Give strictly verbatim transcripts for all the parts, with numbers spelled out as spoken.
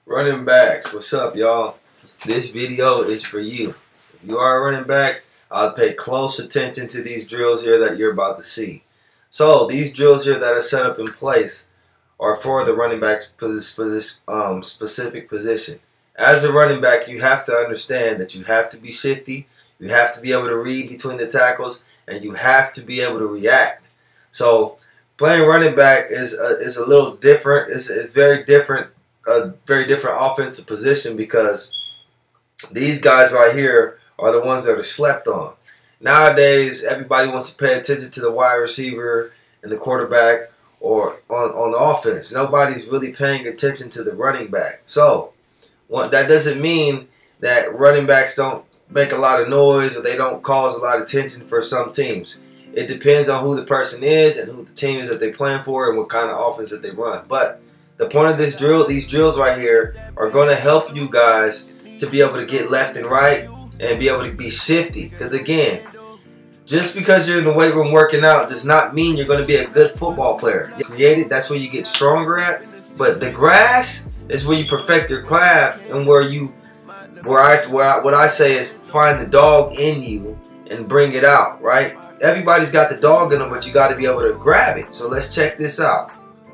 Running backs, what's up, y'all? This video is for you. If you are a running back, I'll pay close attention to these drills here that you're about to see. So these drills here that are set up in place are for the running backs for this, for this um, specific position. As a running back, you have to understand that you have to be shifty, you have to be able to read between the tackles, and you have to be able to react. So playing running back is a, is a little different. It's, it's very different. A very different offensive position because these guys right here are the ones that are slept on. Nowadays, everybody wants to pay attention to the wide receiver and the quarterback or on, on the offense. Nobody's really paying attention to the running back. So well, that doesn't mean that running backs don't make a lot of noise or they don't cause a lot of attention for some teams. It depends on who the person is and who the team is that they're playing for and what kind of offense that they run. But the point of this drill, these drills right here, are going to help you guys to be able to get left and right and be able to be shifty. Because again, just because you're in the weight room working out does not mean you're going to be a good football player. You created, that's where you get stronger at. But the grass is where you perfect your craft and where you, where I, where I, what I say is find the dog in you and bring it out, right? Everybody's got the dog in them, but you got to be able to grab it. So let's check this out.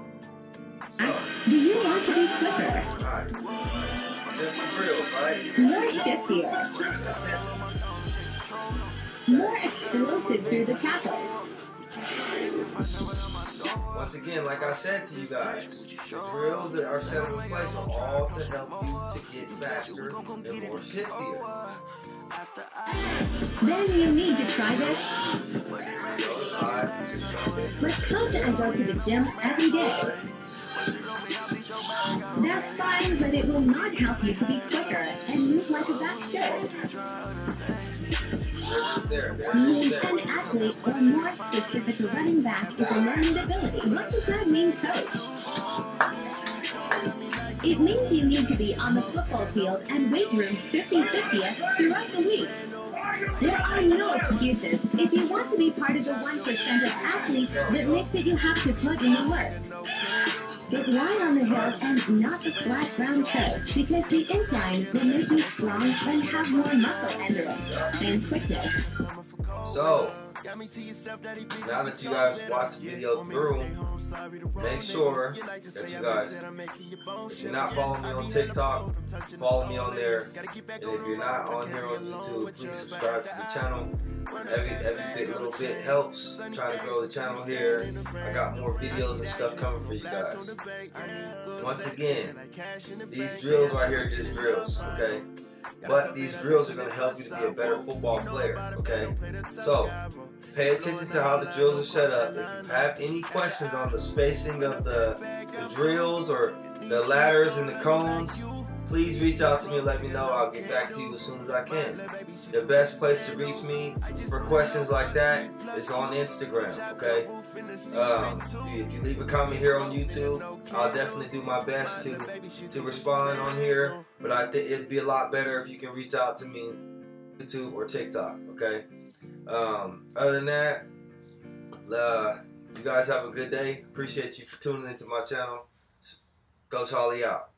Do you want to be quicker? Right. Simple drills, right? More shiftier. More explosive through the tackles. Once again, like I said to you guys, the drills that are set in place are all to help you to get faster and more shiftier. Then you need to try this. Let's coach and go to the gym every day. That's fine, but it will not help you to be quicker and move like a back should. Being an athlete, or more specific, a running back is a learned ability. What does that mean, coach? It means you need to be on the football field and weight room fifty fifty throughout the week. There are no excuses if you want to be part of the one percent of athletes that makes it you have to put in the work. But why on the hill and not the flat ground coach? Because the incline will make you strong and have more muscle endurance and quickness. So, now that you guys watched the video through, make sure that you guys, if you're not following me on TikTok, follow me on there. And if you're not on here on YouTube, please subscribe to the channel. Every, every bit, little bit helps. I'm trying to grow the channel here. I got more videos and stuff coming for you guys. Once again, these drills right here are just drills, okay? But these drills are going to help you to be a better football player, okay? So, pay attention to how the drills are set up. If you have any questions on the spacing of the, the drills or the ladders and the cones, please reach out to me and let me know. I'll get back to you as soon as I can. The best place to reach me for questions like that is on Instagram, okay? Um, if you leave a comment here on YouTube, I'll definitely do my best to, to respond on here. But I think it'd be a lot better if you can reach out to me on YouTube or TikTok, okay? Um, other than that, uh, you guys have a good day. Appreciate you for tuning into my channel. Coach Holley out.